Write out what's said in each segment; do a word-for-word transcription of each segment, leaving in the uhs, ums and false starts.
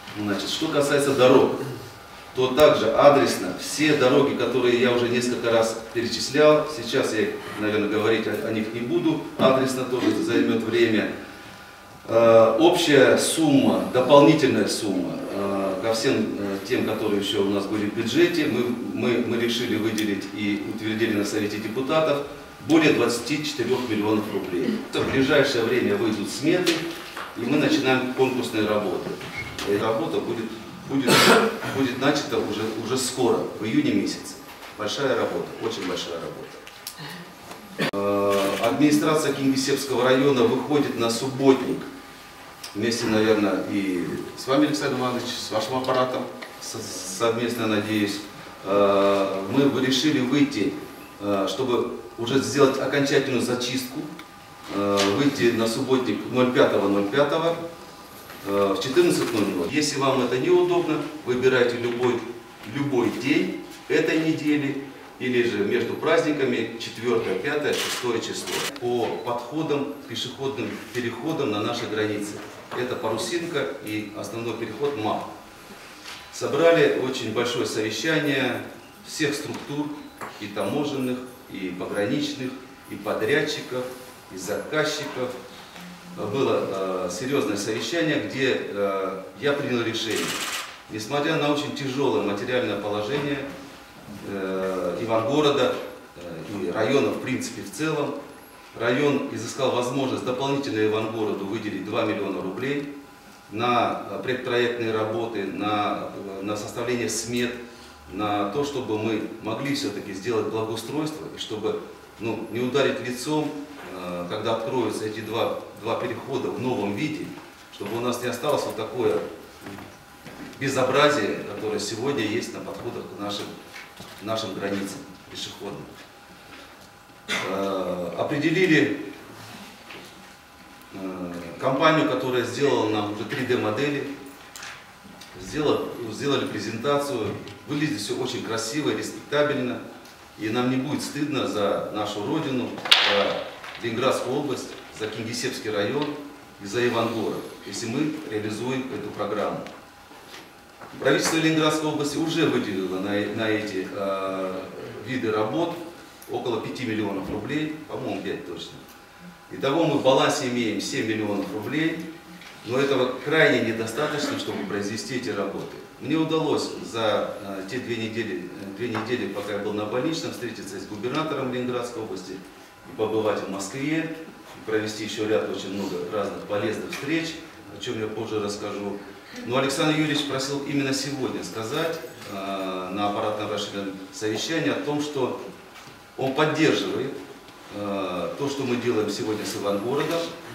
Значит, что касается дорог, то также адресно все дороги, которые я уже несколько раз перечислял, сейчас я, наверное, говорить о, о них не буду, адресно тоже займет время. Э, общая сумма, дополнительная сумма э, ко всем э, тем, которые еще у нас были в бюджете, мы, мы, мы решили выделить и утвердили на Совете депутатов более двадцати четырёх миллионов рублей. В ближайшее время выйдут сметы, и мы начинаем конкурсные работы. И работа будет, будет, будет начата уже, уже скоро, в июне месяце. Большая работа, очень большая работа. Администрация Кингисеппского района выходит на субботник. Вместе, наверное, и с вами, Александр Иванович, с вашим аппаратом, совместно, надеюсь, мы решили выйти, чтобы уже сделать окончательную зачистку, выйти на субботник ноль пятого ноль пятого в четырнадцать ноль ноль. Если вам это неудобно, выбирайте любой, любой день этой недели или же между праздниками четвёртое, пятое, шестое число по подходам, пешеходным переходам на нашей границе. Это Парусинка и основной переход МАП. Собрали очень большое совещание всех структур, и таможенных, и пограничных, и подрядчиков, и заказчиков. Было э, серьезное совещание, где э, я принял решение, несмотря на очень тяжелое материальное положение э, Ивангорода э, и района в принципе в целом, район изыскал возможность дополнительно Ивангороду выделить два миллиона рублей на предпроектные работы, на, на составление смет, на то, чтобы мы могли все-таки сделать благоустройство, и чтобы ну, не ударить лицом, когда откроются эти два, два перехода в новом виде, чтобы у нас не осталось вот такое безобразие, которое сегодня есть на подходах к нашим, нашим границам пешеходным. Определили компанию, которая сделала нам уже три дэ модели, сделали, сделали презентацию, выглядит все очень красиво, респектабельно, и нам не будет стыдно за нашу родину, за Ленинградскую область, за Кингисеппский район и за Ивангород, если мы реализуем эту программу. Правительство Ленинградской области уже выделило на, на эти э, виды работ около пяти миллионов рублей, по-моему, пять точно. Итого мы в балансе имеем семь миллионов рублей, но этого крайне недостаточно, чтобы произвести эти работы. Мне удалось за э, те две недели, две недели, пока я был на больничном, встретиться с губернатором Ленинградской области, и побывать в Москве, и провести еще ряд очень много разных полезных встреч, о чем я позже расскажу. Но Александр Юрьевич просил именно сегодня сказать э, на аппаратном расширенном совещании о том, что он поддерживает э, то, что мы делаем сегодня с Ивангородом.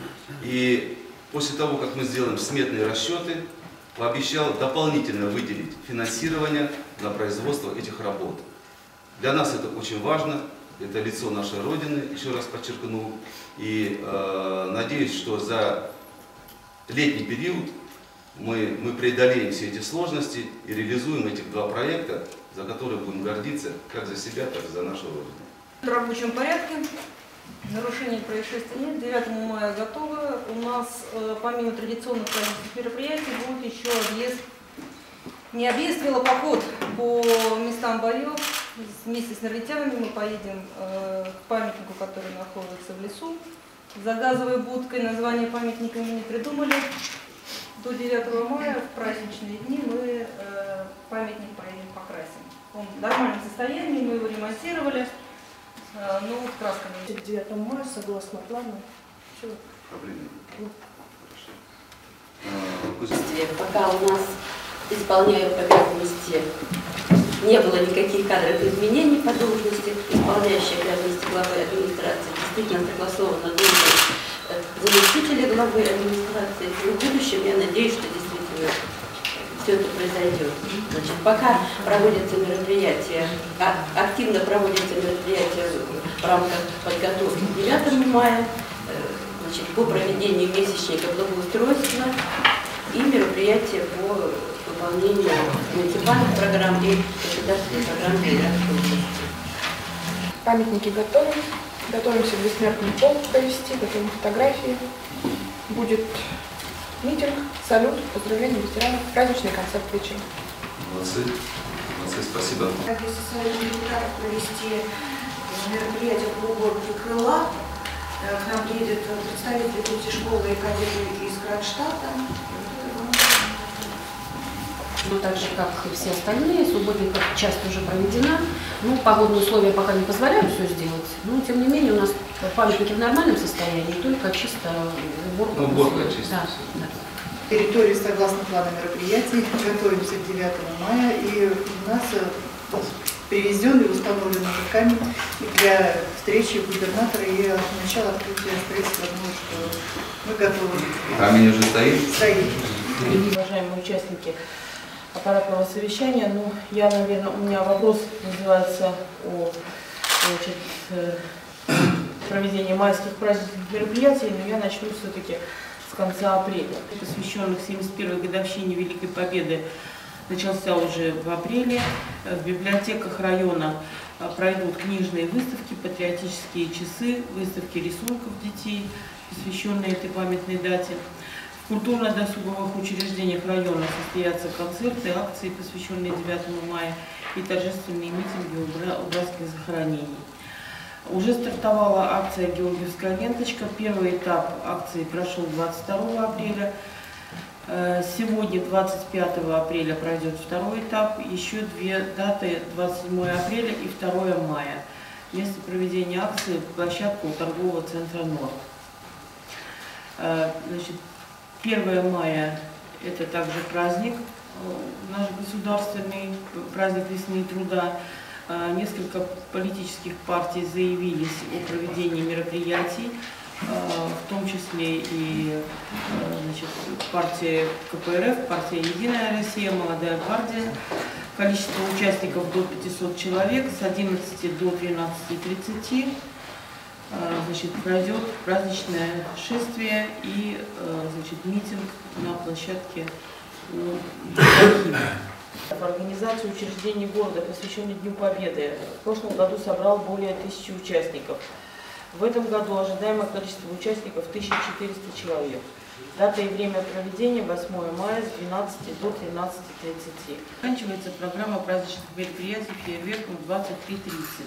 И после того, как мы сделаем сметные расчеты, пообещал дополнительно выделить финансирование на производство этих работ. Для нас это очень важно. Это лицо нашей Родины, еще раз подчеркну. И э, надеюсь, что за летний период мы, мы преодолеем все эти сложности и реализуем этих два проекта, за которые будем гордиться как за себя, так и за нашу Родину. В рабочем порядке. Нарушений происшествий нет. девятого мая готово. У нас э, помимо традиционных праздничных мероприятий будет еще объезд, не объезд, велопоход по местам боев. Вместе с норвитянами мы поедем э, к памятнику, который находится в лесу. За газовой будкой название памятника мы не придумали. До девятого мая в праздничные дни мы э, памятник поедем покрасим. Он в нормальном состоянии, мы его ремонтировали. Э, ну, вот красками. К девятому мая, согласно плану. Проблемы. Пока у нас исполняют обязанности, не было никаких кадровых изменений по должности, исполняющей обязанности главы администрации действительно согласована должность заместителя главы администрации. В будущем я надеюсь, что действительно все это произойдет. Значит, пока проводятся мероприятия, активно проводятся мероприятия в рамках подготовки к девятому мая, значит, по проведению месячника благоустройства и мероприятия по выполнению муниципальных программ и государственных программ Ленинградской области. Памятники готовы. Готовимся к бессмертному полку провести, готовим фотографии. Будет Митинг, салют, поздравления ветеранов, праздничный концерт вечером. Молодцы. Молодцы, спасибо. Как если Союз депутатов провести мероприятие по уборке крыла, к нам приедет представители третьей школы и кадеты из Кронштадта. Ну, так же, как и все остальные, субботняя часть уже проведена. Ну, погодные условия пока не позволяют все сделать. Но, тем не менее, у нас памятники в нормальном состоянии, только чисто уборка. Ну, уборка чисто. Да, да. Территории согласно плану мероприятий готовимся к девятому мая, и у нас привезен и установлен уже камень для встречи губернатора и начала открытия строительства. Думаю, что мы готовы. Камень уже стоит? Стоит. Уважаемые участники аппаратного совещания, ну, я, наверное, у меня вопрос называется о, значит, проведении майских праздничных мероприятий, но я начну все-таки с конца апреля, посвященных семьдесят первой годовщине Великой Победы. Начался уже в апреле. В библиотеках района пройдут книжные выставки, патриотические часы, выставки рисунков детей, посвященные этой памятной дате. В культурно-досуговых учреждениях района состоятся концерты, акции, посвященные девятому мая, и торжественные митинги у братских захоронений. Уже стартовала акция «Георгиевская ленточка». Первый этап акции прошел двадцать второго апреля. Сегодня, двадцать пятого апреля, пройдет второй этап. Еще две даты, двадцать седьмого апреля и второго мая. Место проведения акции – площадка у торгового центра «Норд». Значит, первого мая – это также праздник, наш государственный, праздник весны и труда. Несколько политических партий заявились о проведении мероприятий, в том числе и, значит, партия ка пэ эр эф, партия «Единая Россия», «Молодая гвардия». Количество участников до пятисот человек, с одиннадцати до тринадцати тридцати. Значит, пройдет праздничное шествие и, значит, митинг на площадке у архива. В организации учреждений города, посвященной Дню Победы, в прошлом году собрал более тысячи участников. В этом году ожидаемое количество участников тысяча четыреста человек. Дата и время проведения восьмого мая с двенадцати до тринадцати тридцати. Заканчивается программа праздничных мероприятий фейерверком в двадцать три тридцать.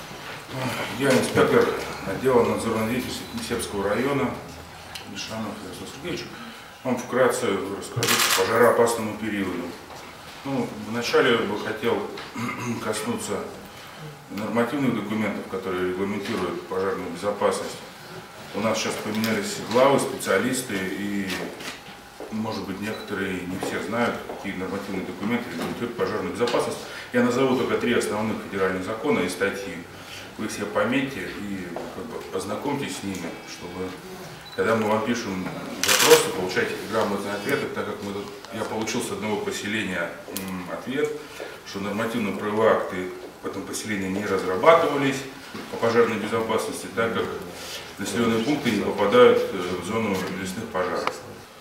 Я инспектор отдела надзорной деятельности Кнесепского района Мишанов Ярослав Сергеевич. Вам вкратце расскажу по пожароопасному периоду. Ну, вначале бы хотел коснуться нормативных документов, которые регламентируют пожарную безопасность. У нас сейчас поменялись главы, специалисты, и, может быть, некоторые, не все знают, какие нормативные документы регламентируют пожарную безопасность. Я назову только три основных федеральных закона и статьи. Вы все пометьте и как бы ознакомьтесь с ними, чтобы, когда мы вам пишем вопросы, получайте грамотные ответы, так как мы тут, я получил с одного поселения м, ответ, что нормативно-правовые акты в этом поселении не разрабатывались по пожарной безопасности, так как населенные пункты не попадают в зону лесных пожаров.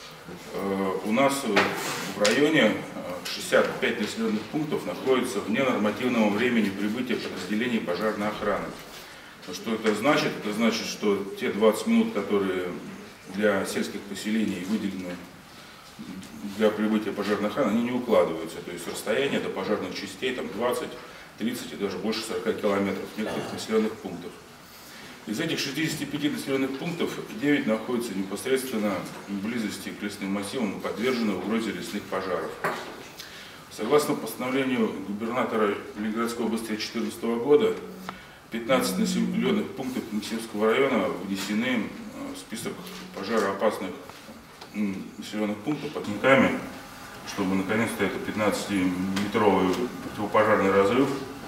У нас в районе шестьдесят пять населенных пунктов находятся вне нормативного времени прибытия подразделений пожарной охраны. Что это значит? Это значит, что те двадцать минут, которые для сельских поселений выделены для прибытия пожарной охраны, они не укладываются. То есть расстояние до пожарных частей там двадцать, тридцать и даже больше сорока километров некоторых населенных пунктов. Из этих шестидесяти пяти населенных пунктов девять находятся непосредственно в близости к лесным массивам и подвержены угрозе лесных пожаров. Согласно постановлению губернатора Ленинградской области две тысячи четырнадцатого года, пятнадцать населенных пунктов Кнесепского района внесены в список пожароопасных населенных пунктов подниками, чтобы наконец-то этот пятнадцатиметровый противопожарный разрыв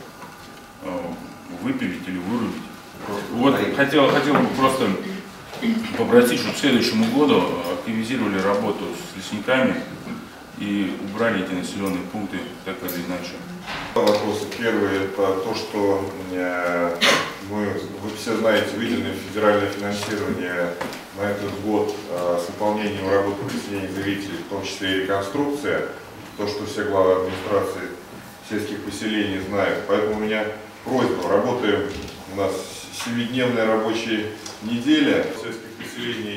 выпилить или вырубить. Вот хотел, хотел бы просто попросить, чтобы к следующему году активизировали работу с лесниками и убрали эти населенные пункты так или иначе. Вопросы. Первый – это то, что мы, вы все знаете, выделено федеральное финансирование на этот год с выполнением работы присоединения заявителей, в том числе и реконструкция, то, что все главы администрации сельских поселений знают. Поэтому у меня просьба, работаем, у нас семидневная рабочая неделя сельских поселений,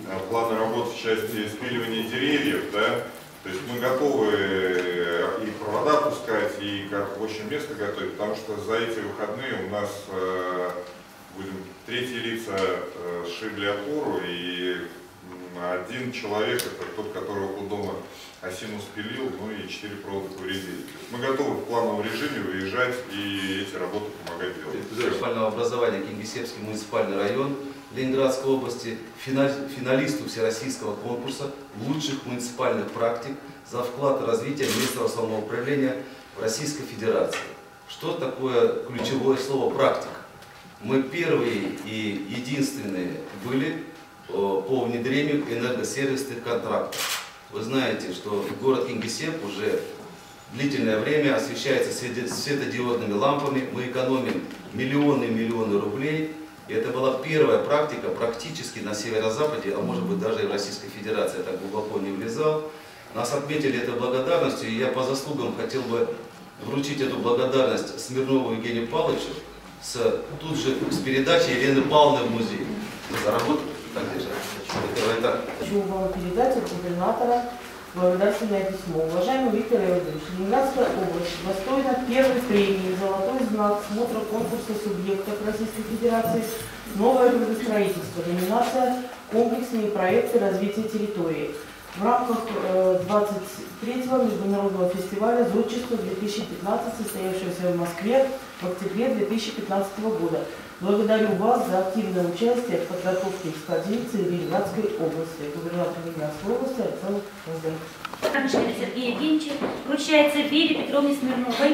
плана работ в части спиливания деревьев, да, то есть мы готовы и провода пускать, и как в общем место готовить, потому что за эти выходные у нас э, будем третьи лица э, сшибли опору, и один человек, это тот, который около дома осину спилил, ну и четыре провода повредили. Мы готовы в плановом режиме выезжать и эти работы помогать делать. Муниципального образования Кингисеппский муниципальный район Ленинградской области, финалисту всероссийского конкурса лучших муниципальных практик за вклад в развитие местного самоуправления в Российской Федерации. Что такое ключевое слово «практика»? Мы первые и единственные были по внедрению энергосервисных контрактов. Вы знаете, что город Кингисепп уже длительное время освещается светодиодными лампами. Мы экономим миллионы и миллионы рублей. И это была первая практика практически на северо-западе, а может быть даже и в Российской Федерации. Я так глубоко не влезал. Нас отметили этой благодарностью, и я по заслугам хотел бы вручить эту благодарность Смирнову Евгению Павловичу с, тут же с передачей Елены Павловны в музей. За работу так держать. Это, Хочу вам передать от губернатора благодарственное письмо. Уважаемый Виктор Иванович, Ленинградская область достойна первой премии «Золотой знак» смотра конкурса субъектов Российской Федерации «Новое градостроительство». Номинация «Комплексные проекты развития территории». В рамках двадцать третьего международного фестиваля «Зодчество две тысячи пятнадцать», состоявшегося в Москве в октябре две тысячи пятнадцатого года. Благодарю вас за активное участие в подготовке экспозиции в Ленинградской области. Губернатор Ленинградской области Александр Возденко. Таншина Сергея Евгеньевича вручается Вере Петровне Смирновой,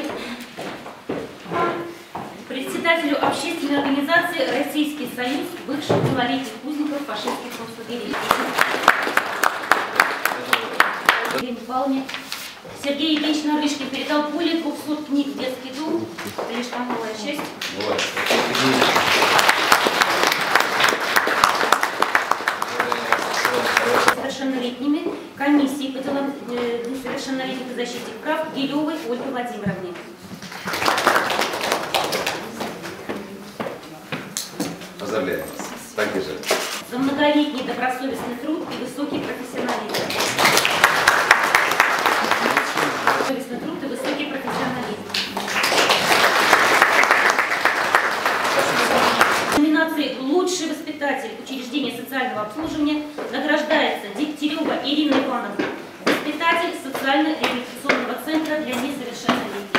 председателю общественной организации «Российский союз бывших малолетних узников фашистских концлагерей». Елене Павловне. Сергей Евгеньевич Нарышкин передал более двухсот книг в детский дом. Это лишь малая часть. Совершеннолетними комиссии по делам несовершеннолетних и защите прав Гилевой Ольге Владимировне. Поздравляю вас. Так держать. За многолетний добросовестный труд и высокий профессионализм. Совестный труд и высокий профессионализм. В номинации «Лучший воспитатель учреждения социального обслуживания» награждается Дегтярева Ирина Ивановна, воспитатель социально-реабилитационного центра для несовершеннолетних.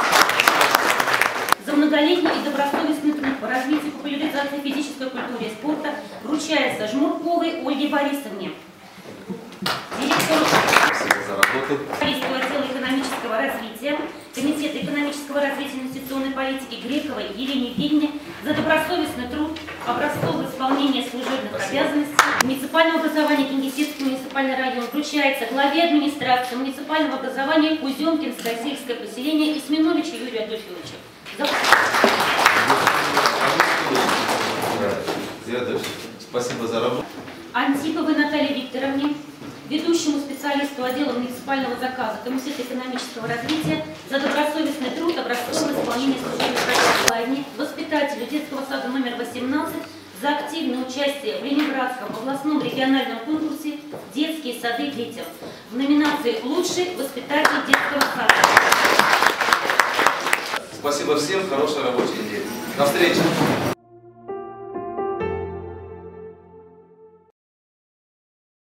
За многолетний и добросовестный труд по развитию и популяризации физической культуры и спорта вручается Жмурковой Ольге Борисовне, директору отдела экономического развития, Комитета экономического развития и инвестиционной политики Грековой Елене Евгеньевне за добросовестный труд, образцовое исполнение служебных обязанностей. Муниципального образования Кингисеппский муниципальный район вручается главе администрации муниципального образования Куземкинское сельское поселение Исминовичу Юрию Адольфовичу. Спасибо за работу. Антиповой Наталье Викторовне, ведущему специалисту отдела муниципального заказа Комитета экономического развития за добросовестный труд, образцовое исполнение служебных обязанностей, воспитателю детского сада номер восемнадцать за активное участие в Ленинградском областном региональном конкурсе «Детские сады детям» в номинации «Лучший воспитатель детского сада». Спасибо всем, хорошей рабочей недели. До встречи.